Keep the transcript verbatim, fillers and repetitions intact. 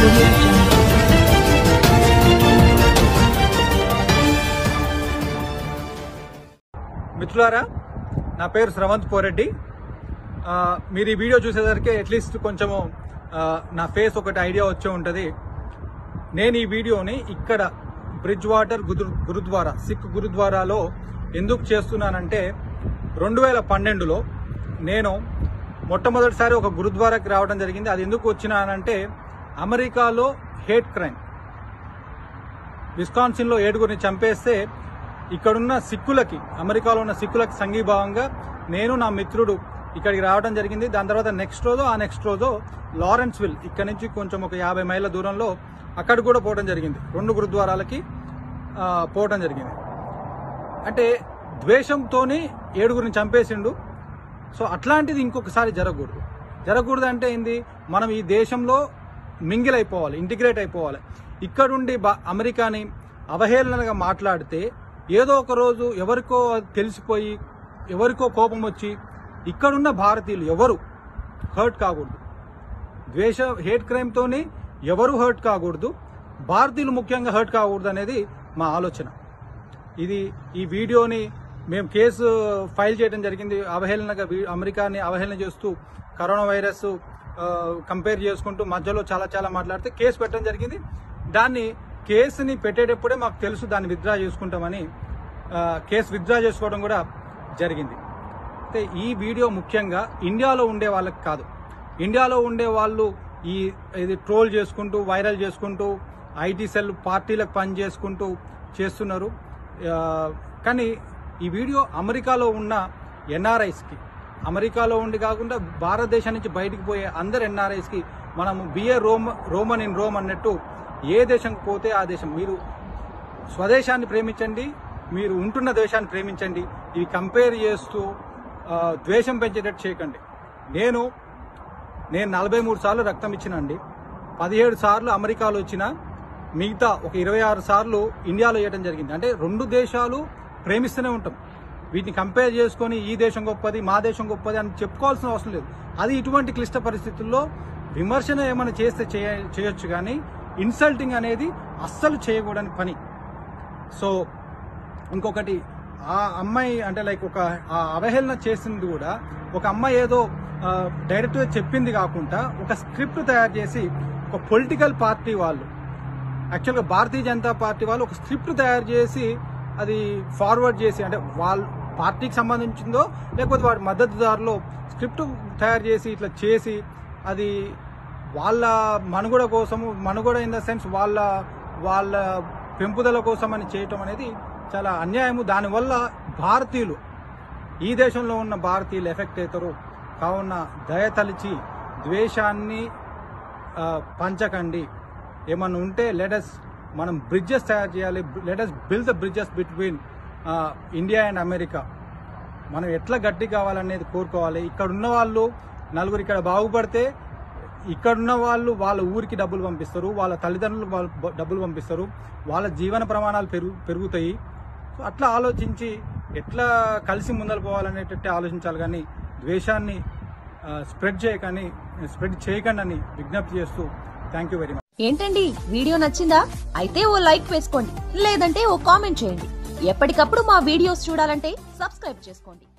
audio jungle. మిత్రులారా, నా పేరు శ్రవంత్ పోరెడ్డి. మీరు ఈ వీడియో చూసేసరికి అట్లీస్ట్ కొంచెము నా ఫేస్ ఒకటి ఐడియా వచ్చే ఉంటుంది. నేను ఈ వీడియోని ఇక్కడ బ్రిడ్జ్ వాటర్ గురుద్వారా సిక్ గురుద్వారాలో ఎందుకు చేస్తున్నానంటే, రెండు వేల పన్నెండులో నేను మొట్టమొదటిసారి ఒక గురుద్వారాకి రావడం జరిగింది. అది ఎందుకు వచ్చినానంటే, అమెరికాలో హేట్ క్రైమ్, విస్కాన్సిన్లో ఏడుగురిని చంపేస్తే ఇక్కడున్న సిక్కులకి, అమెరికాలో ఉన్న సిక్కులకి సంఘీభావంగా నేను నా మిత్రుడు ఇక్కడికి రావడం జరిగింది. దాని తర్వాత నెక్స్ట్ రోజు ఆ నెక్స్ట్ రోజు లారెన్స్విల్, ఇక్కడ నుంచి కొంచెం ఒక యాభై మైళ్ళ దూరంలో అక్కడ కూడా పోవడం జరిగింది. రెండు గురుద్వారాలకి పోవడం జరిగింది. అంటే ద్వేషంతోని ఏడుగురిని చంపేసిండు. సో అట్లాంటిది ఇంకొకసారి జరగకూడదు. జరగకూడదు అంటే ఏంది, మనం ఈ దేశంలో మింగిల్ అయిపోవాలి, ఇంటిగ్రేట్ అయిపోవాలి. ఇక్కడుండి అమెరికాని అవహేళనగా మాట్లాడితే ఏదో ఒక రోజు ఎవరికో తెలిసిపోయి ఎవరికో కోపం వచ్చి ఇక్కడున్న భారతీయులు ఎవరు హర్ట్ కాకూడదు. ద్వేష హేట్ క్రైమ్తోని ఎవరు హర్ట్ కాకూడదు, భారతీయులు ముఖ్యంగా హర్ట్ కాకూడదు అనేది మా ఆలోచన. ఇది ఈ వీడియోని మేము కేసు ఫైల్ చేయడం జరిగింది. అవహేళనగా అమెరికాని అవహేళన చేస్తూ కరోనా వైరస్ కంపేర్ చేసుకుంటూ మధ్యలో చాలా చాలా మాట్లాడితే కేసు పెట్టడం జరిగింది. దాన్ని కేసుని పెట్టేటప్పుడే మాకు తెలుసు దాన్ని విత్డ్రా చేసుకుంటామని కేసు విత్డ్రా చేసుకోవడం కూడా జరిగింది. అయితే ఈ వీడియో ముఖ్యంగా ఇండియాలో ఉండే వాళ్ళకి కాదు. ఇండియాలో ఉండే వాళ్ళు ఈ ఇది ట్రోల్ చేసుకుంటూ వైరల్ చేసుకుంటూ ఐటీ సెల్ పార్టీలకు పని చేసుకుంటూ చేస్తున్నారు. కానీ ఈ వీడియో అమెరికాలో ఉన్న ఎన్ఆర్ఐస్కి, అమెరికాలో ఉండి కాకుండా భారతదేశం నుంచి బయటికి పోయే అందరు ఎన్ఆర్ఐస్కి మనము be a Rome Roman in Rome అన్నట్టు ఏ దేశంకి పోతే ఆ దేశం, మీరు స్వదేశాన్ని ప్రేమించండి, మీరు ఉంటున్న దేశాన్ని ప్రేమించండి. ఇవి కంపేర్ చేస్తూ ద్వేషం పెంచేటట్టు చేయకండి. నేను నేను నలభై మూడు సార్లు రక్తం ఇచ్చినండి. పదిహేడు సార్లు అమెరికాలో వచ్చిన, మిగతా ఒక ఇరవై ఆరు సార్లు ఇండియాలో చేయడం జరిగింది. అంటే రెండు దేశాలు ప్రేమిస్తూనే ఉంటాం. వీటిని కంపేర్ చేసుకొని ఈ దేశం గొప్పది, మా దేశం గొప్పది అని చెప్పుకోవాల్సిన అవసరం లేదు. అది ఇటువంటి క్లిష్ట పరిస్థితుల్లో విమర్శన ఏమైనా చేస్తే చేయొచ్చు, కానీ ఇన్సల్టింగ్ అనేది అస్సలు చేయకూడని పని. సో ఇంకొకటి, ఆ అమ్మాయి అంటే లైక్ ఒక అవహేళన చేసింది కూడా ఒక అమ్మాయి ఏదో డైరెక్ట్గా చెప్పింది కాకుండా ఒక స్క్రిప్ట్ తయారు చేసి ఒక పొలిటికల్ పార్టీ వాళ్ళు, యాక్చువల్గా భారతీయ జనతా పార్టీ వాళ్ళు ఒక స్క్రిప్ట్ తయారు చేసి అది ఫార్వర్డ్ చేసి, అంటే వాళ్ళ పార్టీకి సంబంధించిందో లేకపోతే వాడి మద్దతుదారులో స్క్రిప్ట్ తయారు చేసి ఇట్లా చేసి అది వాళ్ళ మనుగడ కోసము, మనుగడ ఇన్ ద సెన్స్ వాళ్ళ వాళ్ళ పెంపుదల కోసం అని చేయటం అనేది చాలా అన్యాయము. దానివల్ల భారతీయులు, ఈ దేశంలో ఉన్న భారతీయులు ఎఫెక్ట్ అవుతారు. కావున దయతలిచి ద్వేషాన్ని పంచకండి. ఏమన్నా ఉంటే లెటస్ మనం బ్రిడ్జెస్ తయారు చేయాలి. Let us build the bridges between India and America. మనం ఎట్లా గట్టి కావాలనేది కోరుకోవాలి. ఇక్కడ ఉన్న వాళ్ళు నలుగురు ఇక్కడ బాగుపడితే ఇక్కడున్న వాళ్ళు వాళ్ళ ఊరికి డబ్బులు పంపిస్తారు, వాళ్ళ తల్లిదండ్రులకు వాళ్ళు డబ్బులు పంపిస్తారు, వాళ్ళ జీవన ప్రమాణాలు పెరుగు పెరుగుతాయి సో అట్లా ఆలోచించి ఎట్లా కలిసి ముందలు పోవాలనేటట్టు ఆలోచించాలి. కానీ ద్వేషాన్ని స్ప్రెడ్ చేయకని స్ప్రెడ్ చేయకండి అని విజ్ఞప్తి చేస్తూ థ్యాంక్ యూ వెరీ మచ్. ఏంటండి, వీడియో నచ్చిందా? అయితే ఓ లైక్ వేసుకోండి, లేదంటే ఓ కామెంట్ చేయండి. ఎప్పటికప్పుడు మా వీడియోస్ చూడాలంటే సబ్స్క్రైబ్ చేసుకోండి.